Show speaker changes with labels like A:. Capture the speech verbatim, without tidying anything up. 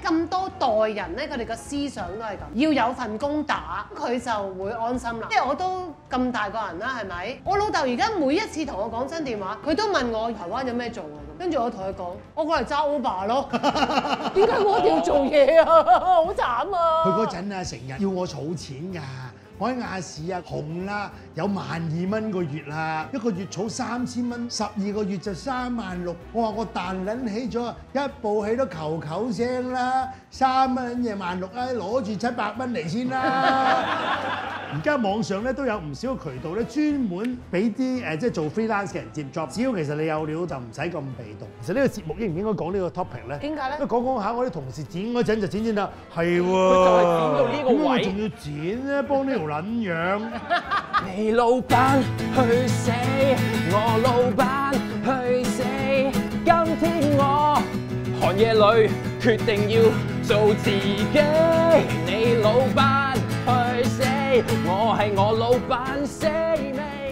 A: 咁多代人咧，佢哋個思想都係咁，要有份工打，佢就會安心啦。即係我都咁大個人啦，係咪？我老豆而家每一次同我講親電話，佢都問我台灣有咩做啊？跟住我同佢講，我過嚟揸 Uber 咯。點解我一定要做嘢啊？好慘啊！
B: 佢嗰陣啊，成日要我儲錢㗎。我喺亞視啊，紅啦，有萬二蚊個月啦，一個月儲三千蚊，十二個月就三萬六。我話我彈撚起咗，一部戲都求求聲啦，三蚊嘢萬六啊，攞住七百蚊嚟先啦。而家網上咧都有唔少渠道咧，專門俾啲誒即係做 freelance 嘅人接 job。只要其實你有料就唔使咁被動。其實呢個節目應唔應該講呢個 topic 咧？
A: 點解咧？
B: 因為講講下我啲同事剪嗰陣就剪剪啦，係喎。
C: 佢就係剪到呢個位，
B: 仲要剪咧，幫呢條撚樣。
C: 你老闆去死，我老闆去死。今天我寒夜裏決定要做自己。你老闆去死，我係我老闆死未？